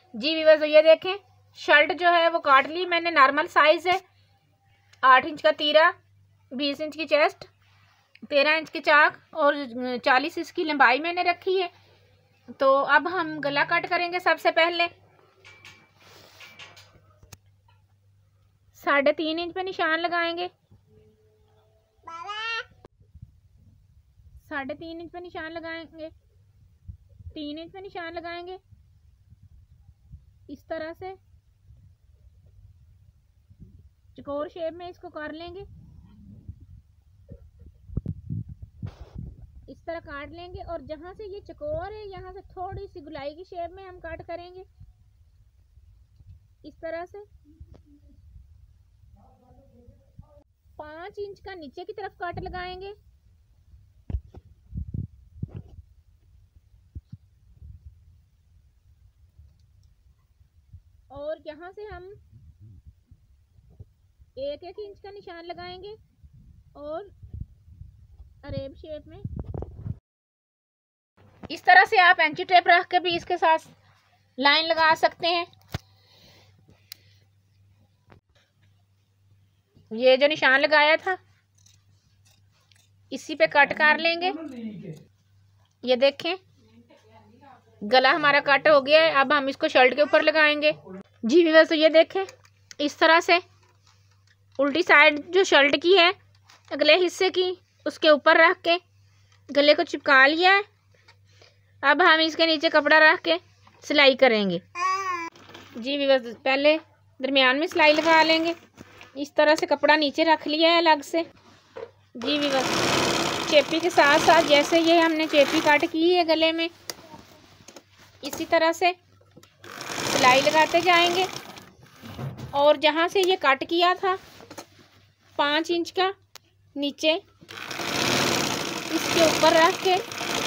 जी viewers, तो ये देखें शर्ट जो है वो काट ली मैंने। नॉर्मल साइज है, 8 इंच का तीरा, 20 इंच की चेस्ट, 13 इंच के चाक और 40 इसकी लंबाई मैंने रखी है। तो अब हम गला कट करेंगे। सबसे पहले 3.5 इंच पे निशान लगाएंगे। 3.5 इंच पे निशान लगाएंगे, 3 इंच पे निशान लगाएंगे। इस तरह से चौकोर शेप में इसको कर लेंगे। इस तरह काट लेंगे और जहां से ये चौकोर है यहाँ से थोड़ी सी गुलाई की शेप में हम काट करेंगे। इस तरह से 5 इंच का नीचे की तरफ काट लगाएंगे। और यहाँ से हम 1-1 इंच का निशान लगाएंगे और अरेब शेप में। इस तरह से आप एंची टेप रख के भी इसके साथ लाइन लगा सकते हैं। ये जो निशान लगाया था इसी पे कट कर लेंगे। ये देखें गला हमारा कट हो गया है। अब हम इसको शर्ट के ऊपर लगाएंगे। जी व्यूअर्स, तो ये देखें इस तरह से उल्टी साइड जो शर्ट की है अगले हिस्से की उसके ऊपर रख के गले को चिपका लिया है। अब हम इसके नीचे कपड़ा रख के सिलाई करेंगे। जी व्यूअर्स, पहले दरमियान में सिलाई लगा लेंगे। इस तरह से कपड़ा नीचे रख लिया है अलग से। जी व्यूअर्स, चेपी के साथ साथ जैसे ये हमने चेपी काट की है गले में, इसी तरह से सिलाई लगाते जाएंगे। और जहाँ से ये कट किया था 5 इंच का नीचे इसके ऊपर रख के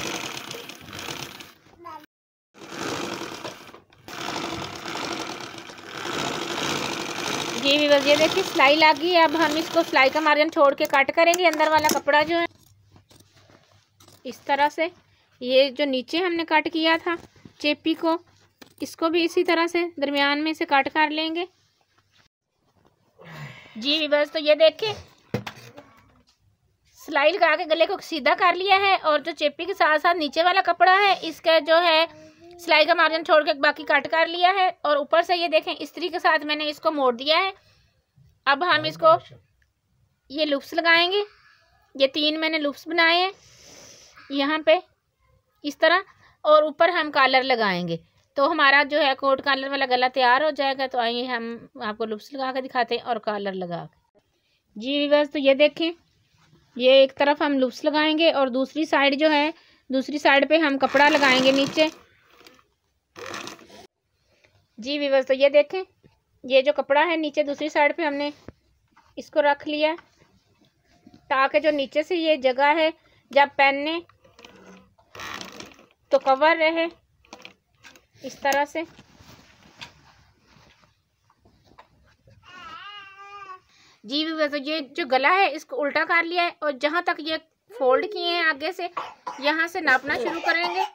जी व्यूअर्स, ये देखिए सिलाई लगी है। अब हम इसको सिलाई का मार्जिन छोड़ के कट करेंगे अंदर वाला कपड़ा जो है। इस तरह से ये जो नीचे हमने कट किया था चेपी को, इसको भी इसी तरह से दरमियान में से कट कर लेंगे। जी व्यूअर्स, तो ये देखिए सिलाई लगा के गले को सीधा कर लिया है और जो चेपी के साथ साथ नीचे वाला कपड़ा है इसका जो है सिलाई का मार्जिन छोड़ के बाकी कट कर लिया है। और ऊपर से ये देखें इस्त्री के साथ मैंने इसको मोड़ दिया है। अब हम इसको ये लूप्स लगाएंगे। ये 3 मैंने लूप्स बनाए हैं यहाँ पे इस तरह, और ऊपर हम कॉलर लगाएंगे। तो हमारा जो है कोट कॉलर वाला गला तैयार हो जाएगा। तो आइए हम आपको लूप्स लगा के दिखाते हैं और कॉलर लगा के। जी व्यूअर्स, तो ये देखें ये एक तरफ हम लूप्स लगाएंगे और दूसरी साइड जो है दूसरी साइड पे हम कपड़ा लगाएंगे नीचे। जी व्यूअर्स, तो ये देखें ये जो कपड़ा है नीचे दूसरी साइड पे हमने इसको रख लिया ताकि जो नीचे से ये जगह है जब पहनने तो कवर रहे। इस तरह से जी व्यूअर्स, तो ये जो गला है इसको उल्टा कर लिया है और जहां तक ये फोल्ड किए हैं आगे से यहां से नापना शुरू करेंगे।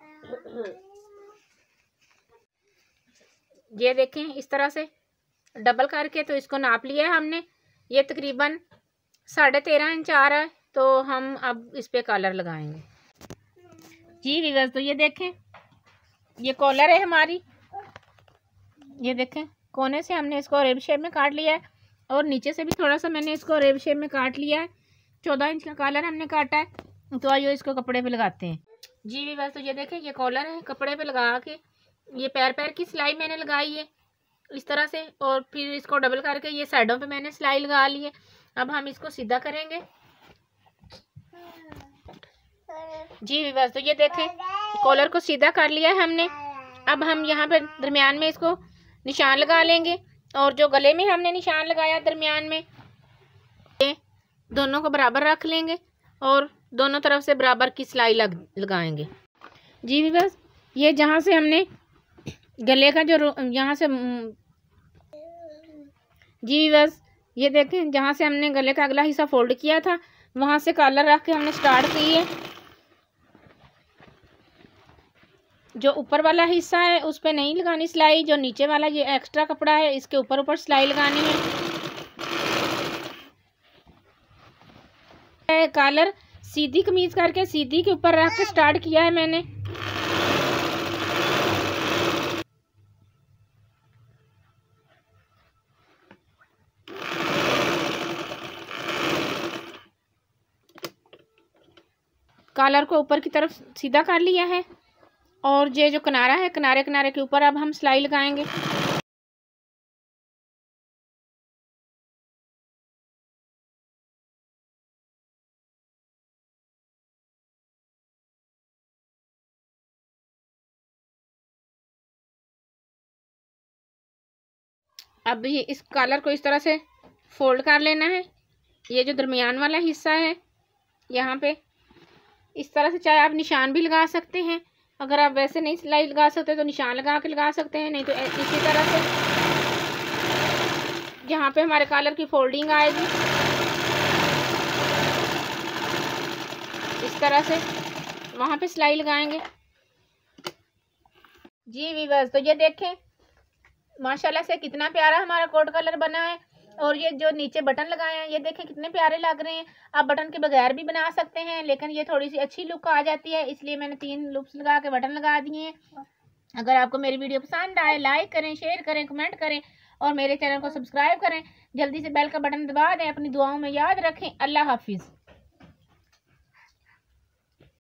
ये देखें इस तरह से डबल करके तो इसको नाप लिया है हमने। ये तकरीबन 13.5 इंच आ रहा है। तो हम अब इस पे कॉलर लगाएंगे। जी व्यूअर्स, तो ये देखें ये कॉलर है हमारी। ये देखें कोने से हमने इसको रेब शेप में काट लिया है और नीचे से भी थोड़ा सा मैंने इसको रेब शेप में काट लिया है। 14 इंच का कॉलर हमने काटा है। तो आइए इसको कपड़े पे लगाते हैं। जी व्यूअर्स, तो ये देखें ये कॉलर है। कपड़े पे लगा के ये पैर की सिलाई मैंने लगाई है इस तरह से और फिर इसको डबल करके ये साइडों पे मैंने सिलाई लगा ली है। अब हम इसको सीधा करेंगे। जी व्यूअर्स, तो ये देखें कॉलर को सीधा कर लिया है हमने। अब हम यहाँ पे दरमियान में इसको निशान लगा लेंगे और जो गले में हमने निशान लगाया दरमियान में ये दोनों को बराबर रख लेंगे और दोनों तरफ से बराबर की सिलाई लगाएंगे। जी व्यूअर्स, ये जहाँ से हमने गले का जो यहाँ से जी व्यूअर्स, ये देखें जहाँ से हमने गले का अगला हिस्सा फोल्ड किया था वहाँ से कॉलर रख के हमने स्टार्ट की है। जो ऊपर वाला हिस्सा है उस पे नहीं लगानी सिलाई, जो नीचे वाला ये एक्स्ट्रा कपड़ा है इसके ऊपर ऊपर सिलाई लगानी है। कॉलर सीधी कमीज करके सीधी के ऊपर रख के स्टार्ट किया है मैंने। कॉलर को ऊपर की तरफ सीधा कर लिया है और ये जो किनारा है किनारे किनारे के ऊपर अब हम सिलाई लगाएंगे। अब ये इस कॉलर को इस तरह से फोल्ड कर लेना है। ये जो दरमियान वाला हिस्सा है यहाँ पे इस तरह से, चाहे आप निशान भी लगा सकते हैं, अगर आप वैसे नहीं सिलाई लगा सकते तो निशान लगा के लगा सकते हैं, नहीं तो इसी तरह से जहाँ पे हमारे कॉलर की फोल्डिंग आएगी इस तरह से वहाँ पे सिलाई लगाएंगे। जी वीवर्स, तो ये देखें माशाल्लाह से कितना प्यारा हमारा कोट कलर बना है। और ये जो नीचे बटन लगाए हैं ये देखें कितने प्यारे लग रहे हैं। आप बटन के बगैर भी बना सकते हैं, लेकिन ये थोड़ी सी अच्छी लुक आ जाती है, इसलिए मैंने 3 लुक्स लगा के बटन लगा दिए हैं। अगर आपको मेरी वीडियो पसंद आए लाइक करें, शेयर करें, कमेंट करें और मेरे चैनल को सब्सक्राइब करें। जल्दी से बेल का बटन दबा दें। अपनी दुआओं में याद रखें। अल्लाह हाफिज़।